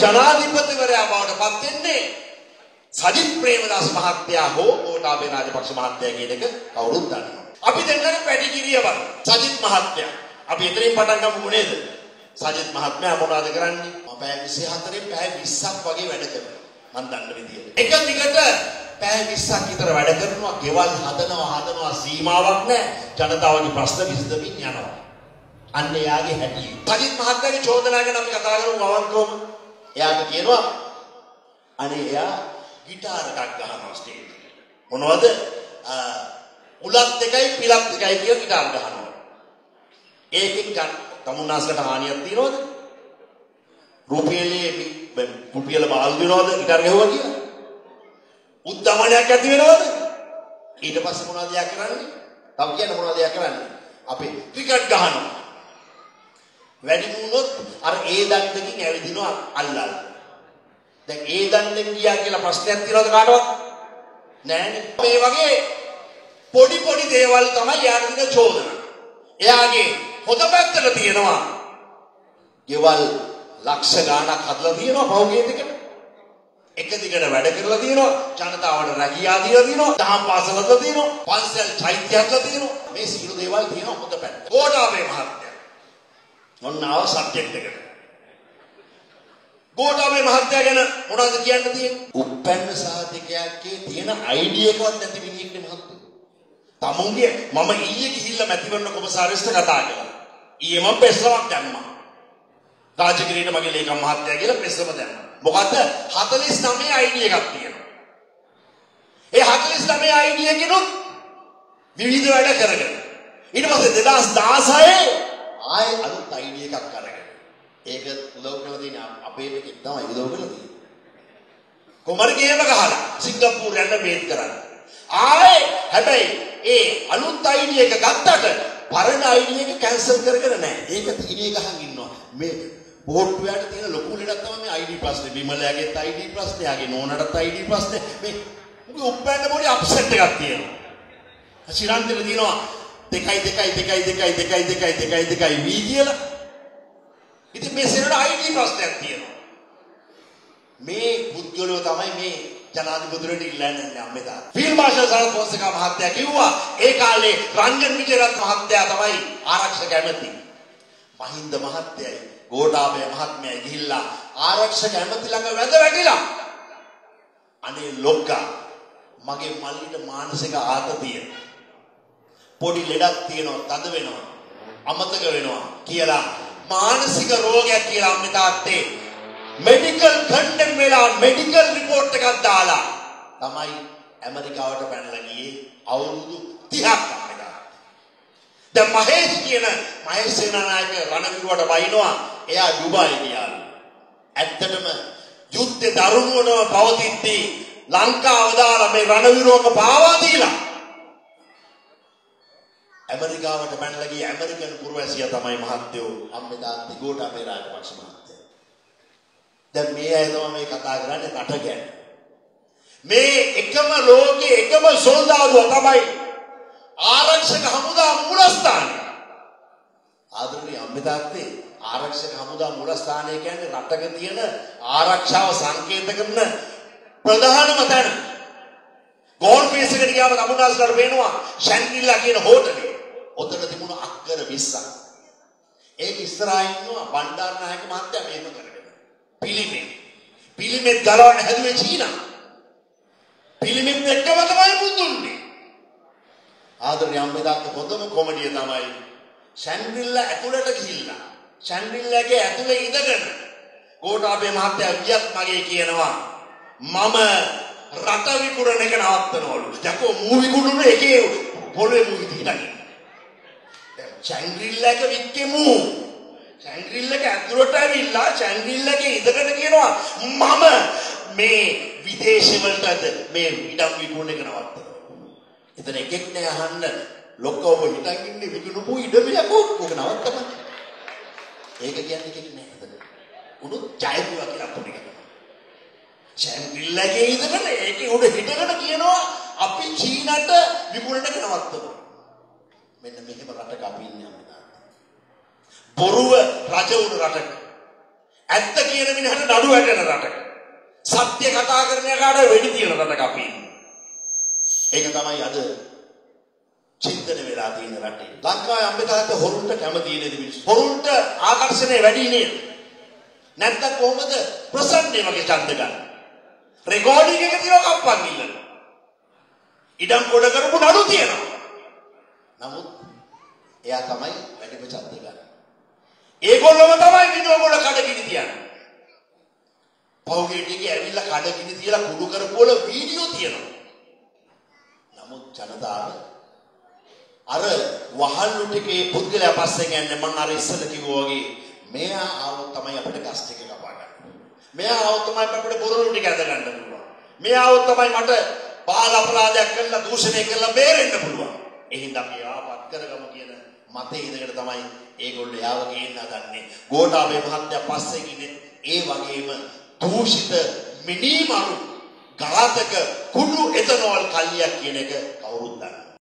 ජනාධිපතිවරයා බවට පත් වෙන්නේ සජිත් ප්‍රේමදාස මහත්තයා හෝ ගෝඨාභය රාජපක්ෂ මහත්තයා කියන එක කවුරුත් දන්නවා. අපි දෙන්නගේ පැටිකිරිය බලමු. සජිත් මහත්තයා. අපි එතනින් පටන් ගමු නේද? සජිත් මහත්මයා මොනවද කරන්නේ? මම පැය 24 පැය 20ක් වගේ වැඩ කරනවා. මම දන්න විදියට. එක දිගට පැය 20ක් විතර වැඩ කරනවා. ගෙවල් හදනවා සීමාවක් නැහැ. ජනතාවගේ ප්‍රශ්න විසඳමින් යනවා. අන්න එයාගේ හැටි. සජිත් මහත්තයාගේ චෝදනා ගැන අපි කතා කරමු අවංකවම. එයාට කියනවා අනේ එයා ගිටාර එකක් ගහනවා ස්ටේජ් එකේ. මොනවද? උලත් දෙකයි පිලත් දෙකයි කියන ගිටාර ගහනවා. ඒකෙන් තමුන්නාස්ලට හානියක් තියනවද? රුපියල බාල් දෙනවද ගිටාර ගහුවා කියලා? උද්දමනයක් ඇති වෙනවද? ඊට පස්සේ මොනවද යා කරන්නේ? තව කියන්න මොනවද යා කරන්නේ? අපි ක්‍රිකට් ගහනවා. වැඩි වුණොත් අර ඒ දණ්ඩකින් ඇවිදිනවා අල්ලල්. දැන් ඒ දණ්ඩෙන් ගියා කියලා ප්‍රශ්නයක් තියනවද කාටවත්? නෑනේ. මේ වගේ පොඩි දේවල් තමයි යාට දෙන චෝදනා. එයාගේ හොඳ පැත්තට තියෙනවා. ගෙවල් ලක්ෂ ගාණක් හදලා තියෙනවා පහුගිය දෙකට. එක දිගට වැඩ කරලා තියෙනවා. ජනතාවට රැකියාව දීලා තියෙනවා. දහම් පාසල් හදලා තියෙනවා. පන්සල් චෛත්‍ය හදලා තියෙනවා. මේ සියලු දේවල් තියෙනවා හොඳ පැත්ත. ගෝඨාභය මහත්තයා. ඔන්න ආව සබ්ජෙක්ට් එකට. ගෝඨාභය මහත්තයා ගැන මොනවද කියන්න තියෙන්නේ? උප්පැන්න සාධකයක්ගේ තියෙන අයිඩියා එකවත් නැති මිනිහෙක්නේ මහත්තයා. තමුන්ගේ මම ඊයේ ගිහිල්ලා මැතිවරණ කොමසාරිස්ට කතා කළා. ඊයේ මම පෙස්සමක් දැම්මා. රාජගිරියට මගේ ලේකම් මහත්තයා කියලා පෙස්සම දැම්මා. මොකද 49 අයිඩියා එකක් තියෙනවා. ඒ 49 අයිඩියා කෙනුත් විවිධ වැඩ කරගෙන. ඊට පස්සේ 2016 ආයෙ අලුත් අයිඩියා එකක් අරගෙන. ඒක උදව් කරලා තියෙන අපේ එකෙක් තමයි උදව් කරලා තියෙන්නේ. කොමර ගේම ගහලා සිංගප්පූරු යන්න මේත් කරන්නේ. ආයේ හැබැයි ඒ අලුත් අයිඩියා එක ගත්තට පරණ අයිඩියා එක කැන්සල් කරගෙන නැහැ. ඒක තීනේ ගහන් ඉන්නවා. මේ බෝඩ්ුවයට තියෙන ලොකු ලෙඩක් තමයි මේ ID ප්‍රශ්නේ. විමලයාගේත් ID ප්‍රශ්නේ, යාගේ නෝනටත් ID ප්‍රශ්නේ. මේ උගේ උප්පැන්න පොඩි අප්සෙට් එකක් තියෙනවා. ශිරන්තේ දිනවා 2.2 V කියලා. ඉතින් මේ සෙනට ID ප්‍රශ්නයක් තියෙනවා. මේ පුද්ගලයෝ තමයි මේ ජනාධිපතිවරට ඉල්ලන්නේ අම්මෙදා. ෆීල්ඩ් මාර්ෂල් සරත් පොන්සේකා මහත්තයා කිව්වා ඒ කාලේ රංජන් විජේරත්න මහත්තයා තමයි ආරක්ෂක ඇමති. මහින්ද මහත්තයයි ගෝඨාභය මහත්මයායි ගිහිල්ලා ආරක්ෂක ඇමති ළඟ වැඳ වැටිලා. අනේ ලොක්කා මගේ මල්ලිට මානසික ආතතිය පොඩි ලෙඩක් තියෙනවා, තද වෙනවා, අමතක වෙනවා කියලා මානසික රෝගයක් කියලා අම්මේ තාත්තේ මෙඩිකල් කන්ඩම් වෙලා මෙඩිකල් රිපෝට් එකක් දාලා තමයි ඇමරිකාවට පැනලා ගියේ අවුරුදු 30ක් අම්මලා. දැන් මහේෂ් සේනානායක රණවිරුවට වයින්නවා. එයා දුබායි ගියාලු. ඇත්තටම යුද්ධේ දරුණුවම පවතිද්දී ලංකාව දාලා මේ රණවිරුවක පාවා දීලා ඇමරිකාවට පැනලා ගිය ඇමරිකන් පුරවැසියා තමයි මහත්තයෝ අම්මේ තාත්තේ ගෝඨාභය රාජපක්ෂ මහත්තයා. දැන් මේ අය තමයි මේ කතා කරන්නේ රට ගැන. මේ එකම ලෝකේ එකම සොල්දාදුවා තමයි ආරක්ෂක හමුදා මූලස්ථානය. ආදරණීය අම්මේ තාත්තේ ආරක්ෂක හමුදා මූලස්ථානය කියන්නේ රටක තියෙන ආරක්ෂාව සංකේත කරන ප්‍රධානම තැන. ගෝල්ෆ් ෆේස් එකට ගියාම තමුන්නාස්ලට පේනවා ෂැන්ග්‍රිලා කියන හෝටලේ. ඔතන තිබුණ අක්කර 20ක්. ඒක ඉස්සරහා ඉන්නවා බණ්ඩාරනායක මහත්තයා මේක කරගෙන. පිළිමෙත් ගලවන්න හැදුවේ චීනා. පිළිමෙත් එක්කම තමයි මුදුන්නේ. ආදරණීය අම්මේ තාත්තා හොඳම කොමඩිය තමයි ෂැන්ග්‍රිලා ඇතුළට ගිහිල්ලා ෂැන්ග්‍රිලාගේ ඇතුලේ ඉඳගෙන ගෝඨාභය මහත්තයා ගියත් මගේ කියනවා මම රට විකුණන එක නවත්තනවලු. යකෝ මූවි කුණුන එකේ පොළවේ මූවි හිටගෙන. ෂැන්ග්‍රිලාක වික්කෙමු. ෂැන්ග්‍රිලාක ඇතුළට ඇවිල්ලා ෂැන්ග්‍රිලාගේ ඉඳගෙන කියනවා මම මේ විදේශ වලට මේ ඉඩම් විකුණන එක නවත්තනවා. එතන එකෙක් නෑ අහන්න ලොක්කව හිටන් ඉන්නේ විකුණපු ඉඩම යකෝ ඕක නවත්තපන්. ඒක කියන්නේ එකෙක් නෑ එතන. උණු ජයපුවා කියලා පොඩි එකක්. ෂැන්ග්‍රිලාගේ ඉඳගෙන ඒකේ උඩ හිටගෙන කියනවා අපි චීනට විකුණන එක නවත්තනවා. මෙන්න මෙහෙම රටක අපි ඉන්නේ අපිට. බොරුව රජ වුණු රටක. ඇත්ත කියන මිනිහට නඩු වැටෙන රටක. සත්‍ය කතා කරන එකට වෙඩි තියන රටක අපි ඉන්නේ. ඒක තමයි අද චින්තන වෙලා තියෙන රටේ. ලංකාවේ අම්බේතාවට හොරුන්ට කැමති නේද මිනිස්සු? හොරුන්ට ආකර්ෂණය වැඩි නේද? නැත්නම් කොහොමද ප්‍රසන්නේ වගේ ඡන්ද ගන්න? රෙකෝඩින් එක තියලා කප්පන් ඉල්ලන. ඉඩම් කොට කරපු නඩු තියෙනවා. නමුත් එයා තමයි වැඩිම ඡන්ද ගන්න. ඒගොල්ලෝම තමයි විනෝගොඩ කඩගිනි තියන්නේ. පෞගේටිගේ ඇවිල්ලා කඩගිනි තියලා කුඩු කරපු වල වීඩියෝ තියෙනවා. නමුත් ජනතාව අර වහල්ලු ටිකේ පුද්ගලයා පස්සෙන් යන්නේ මම අර ඉස්සෙල්ල කිව්වා වගේ මෙයා ආවොත් තමයි අපිට ගස් ටික කපා ගන්න. මෙයා ආවොත් තමයි අපිට බොරළු ටික ඇද ගන්න පුළුවන්. මෙයා ආවොත් තමයි මට බාල අපරාධයක් කරලා දූෂණය කරලා බේරෙන්න පුළුවන්. එහෙනම් අපි ආපත් කරගමු කියන මතේ ඉඳගෙන තමයි ඒගොල්ලෝ යාව ගේන්න හදන්නේ. ගෝඨාභය මහත්තයා පස්සේ ඉන්නේ ඒ වගේම දූෂිත මිනිමරු ඝාතක කුඩු එතනෝල් කල්ලියක් කියන එක කවුරුත් දන්නවා.